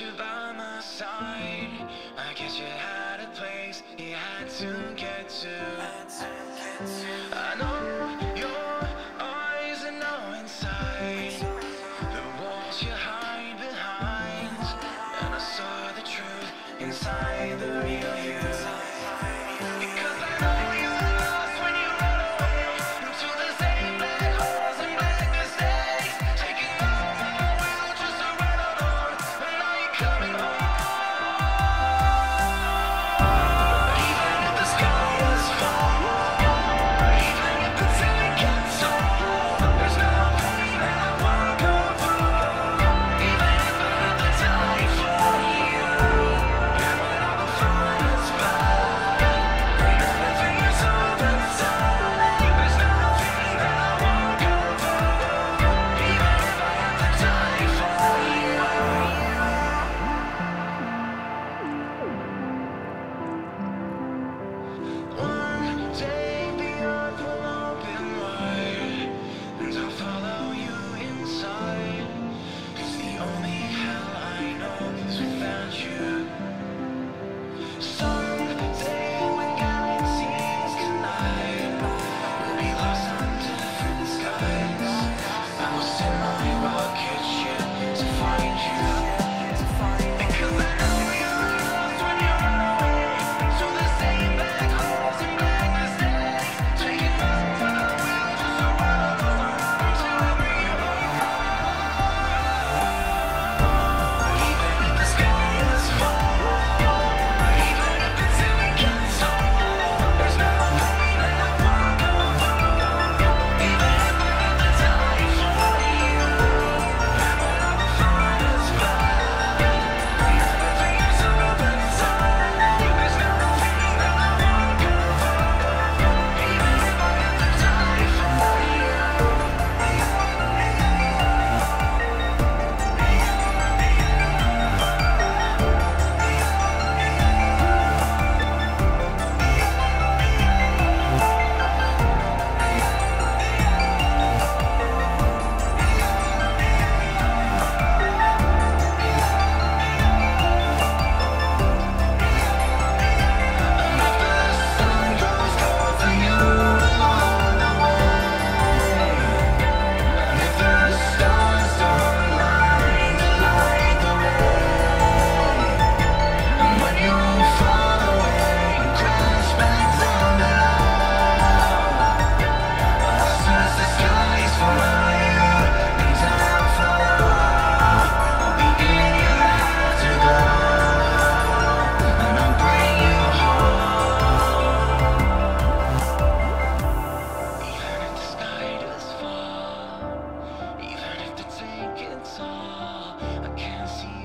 you by my side. I guess you had a place you had to get to. I know your eyes and know inside the walls you hide behind, and I saw the truth inside the real you. Because I know you were lost when you ran away into the same black holes and black mistakes, taking over the wheel just to run alone. But now you're coming home. Even if the sky is falling, even if the tank gets old, there's no pain that I won't go through. Even if I have to die for you, and when all the fun is back, and everything is over time, there's nothing that I won't go through. Even if I have to die for you. One day the earth will open wide, and I'll follow you inside. 'Cause the only hell I know is without you. Someday when galaxies collide, we'll be lost on different skies. I will send my rocket ship to find you. Because I know you're lost when you run away into the same black holes and black mistakes, taking over the wheel just to run alone until I bring you home. Even if the sky is falling, even if the tank gets old, there's no pain that I won't go through. Even if I have to die for you, and when all the fun is back, and everything is over time, there's nothing that I won't go through. Even if I have to die for you. Even if the tank gets all, I can't see